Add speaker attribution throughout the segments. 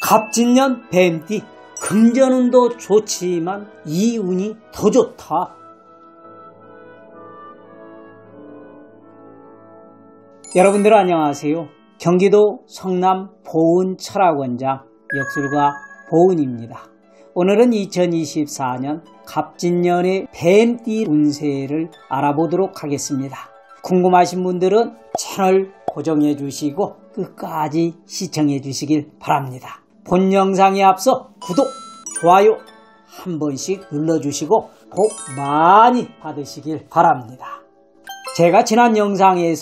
Speaker 1: 갑진년 뱀띠, 금전운도 좋지만 이 운이 더 좋다. 여러분들 안녕하세요. 경기도 성남 보은철학원장 역술가 보은입니다. 오늘은 2024년 갑진년의 뱀띠 운세를 알아보도록 하겠습니다. 궁금하신 분들은 채널 고정해 주시고 끝까지 시청해 주시길 바랍니다. 본 영상에 앞서 구독, 좋아요 한 번씩 눌러주시고 복 많이 받으시길 바랍니다. 제가 지난 영상에서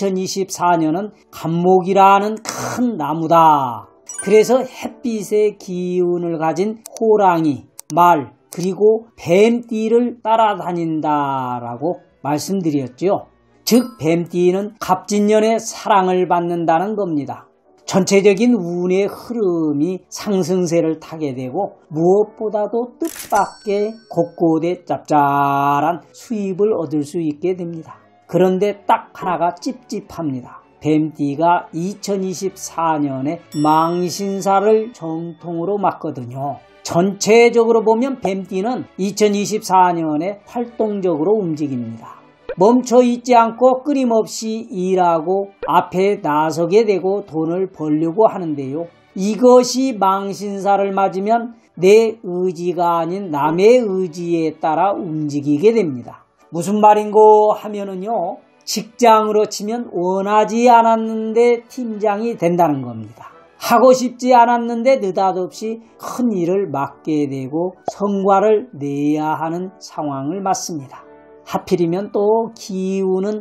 Speaker 1: 2024년은 갑목이라는 큰 나무다. 그래서 햇빛의 기운을 가진 호랑이, 말, 그리고 뱀띠를 따라다닌다라고 말씀드렸죠. 즉 뱀띠는 갑진년의 사랑을 받는다는 겁니다. 전체적인 운의 흐름이 상승세를 타게 되고 무엇보다도 뜻밖의 곳곳에 짭짤한 수입을 얻을 수 있게 됩니다. 그런데 딱 하나가 찝찝합니다. 뱀띠가 2024년에 망신사를 정통으로 맞거든요. 전체적으로 보면 뱀띠는 2024년에 활동적으로 움직입니다. 멈춰있지 않고 끊임없이 일하고 앞에 나서게 되고 돈을 벌려고 하는데요. 이것이 망신사를 맞으면 내 의지가 아닌 남의 의지에 따라 움직이게 됩니다. 무슨 말인고 하면은요, 직장으로 치면 원하지 않았는데 팀장이 된다는 겁니다. 하고 싶지 않았는데 느닷없이 큰 일을 맡게 되고 성과를 내야 하는 상황을 맞습니다. 하필이면 또 기운은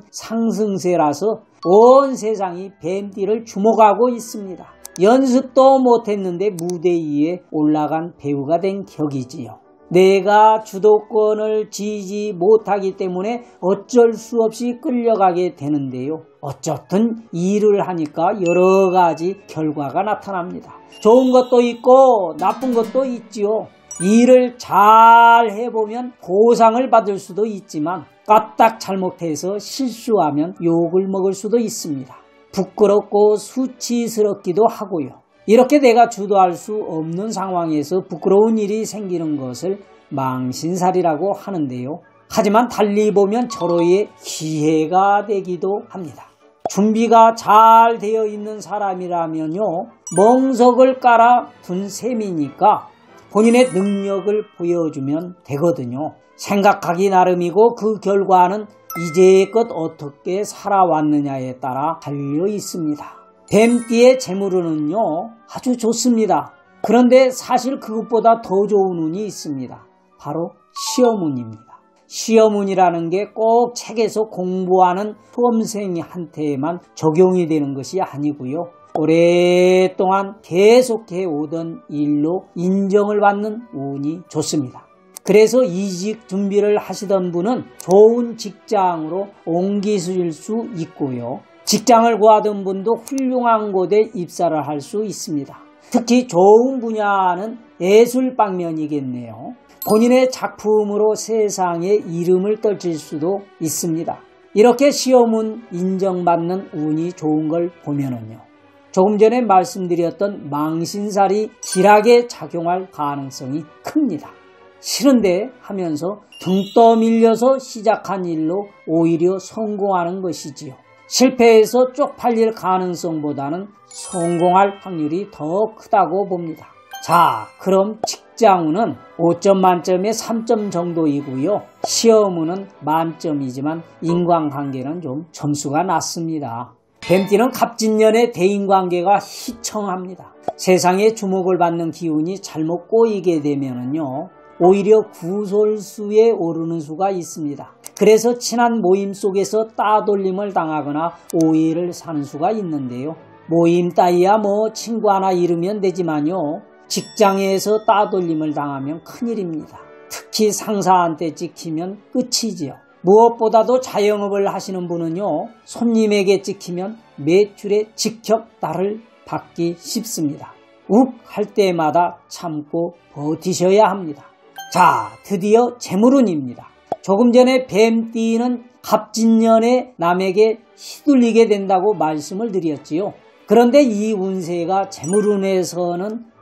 Speaker 1: 상승세라서 온 세상이 뱀띠를 주목하고 있습니다. 연습도 못했는데 무대 위에 올라간 배우가 된 격이지요. 내가 주도권을 쥐지 못하기 때문에 어쩔 수 없이 끌려가게 되는데요. 어쨌든 일을 하니까 여러 가지 결과가 나타납니다. 좋은 것도 있고 나쁜 것도 있지요. 일을 잘 해보면 보상을 받을 수도 있지만 까딱 잘못해서 실수하면 욕을 먹을 수도 있습니다. 부끄럽고 수치스럽기도 하고요. 이렇게 내가 주도할 수 없는 상황에서 부끄러운 일이 생기는 것을 망신살이라고 하는데요. 하지만 달리 보면 절호의 기회가 되기도 합니다. 준비가 잘 되어 있는 사람이라면요, 멍석을 깔아 둔 셈이니까 본인의 능력을 보여주면 되거든요. 생각하기 나름이고 그 결과는 이제껏 어떻게 살아왔느냐에 따라 달려 있습니다. 뱀띠의 재물운은요, 아주 좋습니다. 그런데 사실 그것보다 더 좋은 운이 있습니다. 바로 시험운입니다. 시험운이라는 게 꼭 책에서 공부하는 수험생한테만 적용이 되는 것이 아니고요. 오랫동안 계속해 오던 일로 인정을 받는 운이 좋습니다. 그래서 이직 준비를 하시던 분은 좋은 직장으로 옮기실 수 있고요. 직장을 구하던 분도 훌륭한 곳에 입사를 할 수 있습니다. 특히 좋은 분야는 예술 방면이겠네요. 본인의 작품으로 세상에 이름을 떨칠 수도 있습니다. 이렇게 시험운 인정받는 운이 좋은 걸 보면은요, 조금 전에 말씀드렸던 망신살이 길하게 작용할 가능성이 큽니다. 싫은데 하면서 등 떠밀려서 시작한 일로 오히려 성공하는 것이지요. 실패해서 쪽팔릴 가능성보다는 성공할 확률이 더 크다고 봅니다. 자, 그럼 직장운은 5점 만점에 3점 정도이고요. 시험운은 만점이지만 인간관계는 좀 점수가 낮습니다. 뱀띠는 갑진년의 대인관계가 희청합니다. 세상에 주목을 받는 기운이 잘못 꼬이게 되면은요, 오히려 구설수에 오르는 수가 있습니다. 그래서 친한 모임 속에서 따돌림을 당하거나 오해를 사는 수가 있는데요. 모임 따위야 친구 하나 잃으면 되지만요, 직장에서 따돌림을 당하면 큰일입니다. 특히 상사한테 찍히면 끝이지요. 무엇보다도 자영업을 하시는 분은요, 손님에게 찍히면 매출의 직격달을 받기 쉽습니다. 욱 할 때마다 참고 버티셔야 합니다. 자, 드디어 재물운입니다. 조금 전에 뱀띠는 갑진년에 남에게 휘둘리게 된다고 말씀을 드렸지요. 그런데 이 운세가 재물운에서는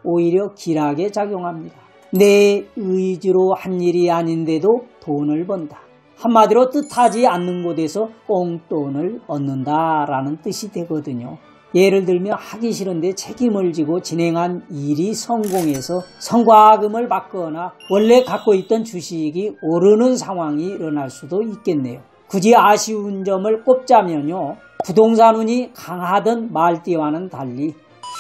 Speaker 1: 오히려 길하게 작용합니다. 내 의지로 한 일이 아닌데도 돈을 번다. 한마디로 뜻하지 않는 곳에서 꽁돈을 얻는다라는 뜻이 되거든요. 예를 들면 하기 싫은데 책임을 지고 진행한 일이 성공해서 성과금을 받거나 원래 갖고 있던 주식이 오르는 상황이 일어날 수도 있겠네요. 굳이 아쉬운 점을 꼽자면요. 부동산 운이 강하던 말띠와는 달리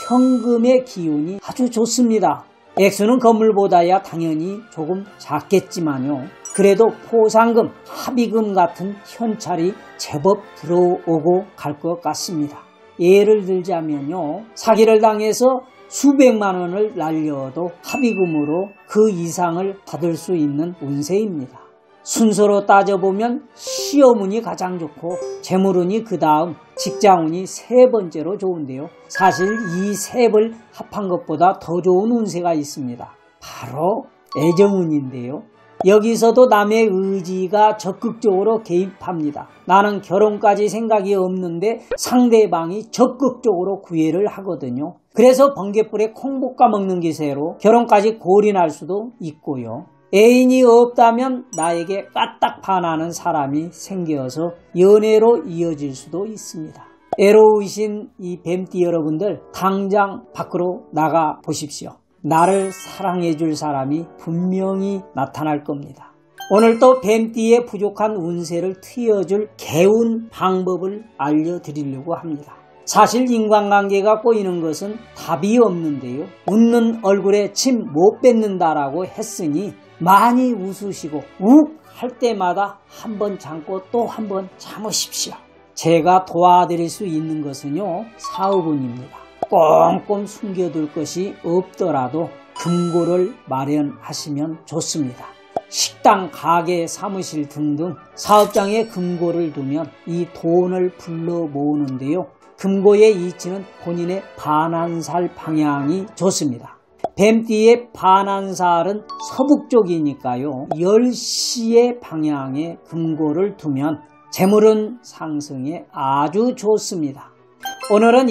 Speaker 1: 현금의 기운이 아주 좋습니다. 액수는 건물보다야 당연히 조금 작겠지만요. 그래도 포상금, 합의금 같은 현찰이 제법 들어오고 갈 것 같습니다. 예를 들자면요. 사기를 당해서 수백만 원을 날려도 합의금으로 그 이상을 받을 수 있는 운세입니다. 순서로 따져보면 시험운이 가장 좋고 재물운이 그 다음 직장운이 세 번째로 좋은데요. 사실 이 셋을 합한 것보다 더 좋은 운세가 있습니다. 바로 애정운인데요. 여기서도 남의 의지가 적극적으로 개입합니다. 나는 결혼까지 생각이 없는데 상대방이 적극적으로 구애를 하거든요. 그래서 번갯불에 콩 볶아 먹는 기세로 결혼까지 골인할 수도 있고요. 애인이 없다면 나에게 까딱 반하는 사람이 생겨서 연애로 이어질 수도 있습니다. 애로우신 이 뱀띠 여러분들 당장 밖으로 나가 보십시오. 나를 사랑해 줄 사람이 분명히 나타날 겁니다. 오늘 또 뱀띠의 부족한 운세를 트여줄 개운 방법을 알려드리려고 합니다. 사실 인간관계가 꼬이는 것은 답이 없는데요. 웃는 얼굴에 침 못 뱉는다라고 했으니 많이 웃으시고 욱 할 때마다 한 번 참고 또 한 번 참으십시오. 제가 도와드릴 수 있는 것은요. 사업운입니다. 꽁꽁 숨겨둘 것이 없더라도 금고를 마련하시면 좋습니다. 식당, 가게, 사무실 등등 사업장에 금고를 두면 이 돈을 불러 모으는데요. 금고의 이치는 본인의 반환살 방향이 좋습니다. 뱀띠의 반환살은 서북쪽이니까요. 10시의 방향에 금고를 두면 재물은 상승에 아주 좋습니다. 오늘은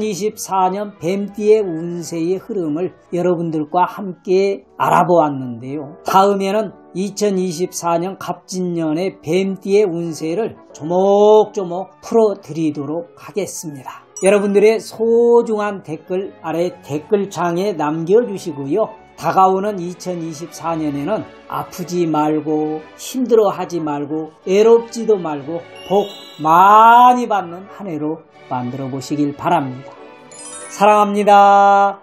Speaker 1: 2024년 뱀띠의 운세의 흐름을 여러분들과 함께 알아보았는데요. 다음에는 2024년 갑진년의 뱀띠의 운세를 조목조목 풀어드리도록 하겠습니다. 여러분들의 소중한 댓글 아래 댓글창에 남겨주시고요. 다가오는 2024년에는 아프지 말고 힘들어하지 말고 외롭지도 말고 복 많이 받는 한 해로 만들어 보시길 바랍니다. 사랑합니다.